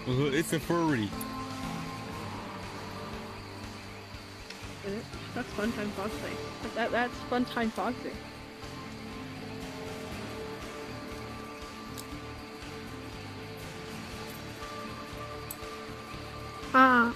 It's a furry. That's fun time Foxy. That's fun time Foxy. Ah.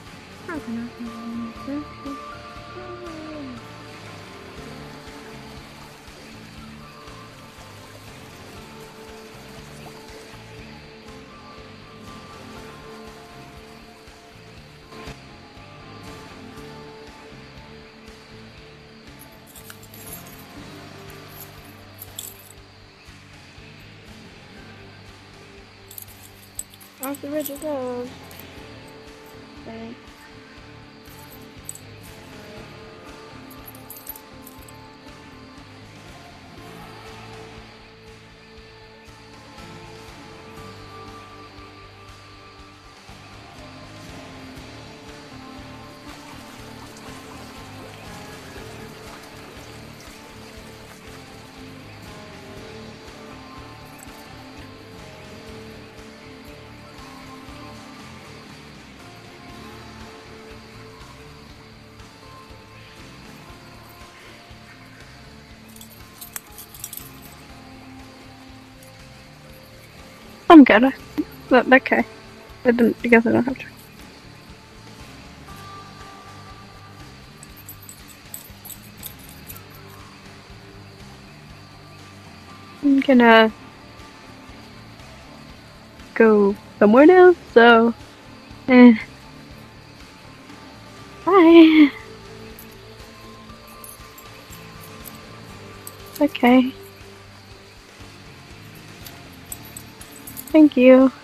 Off the ridge it goes. Okay. I'm good. Okay. I guess I don't have to. I'm gonna go somewhere now, so bye. Okay. Thank you.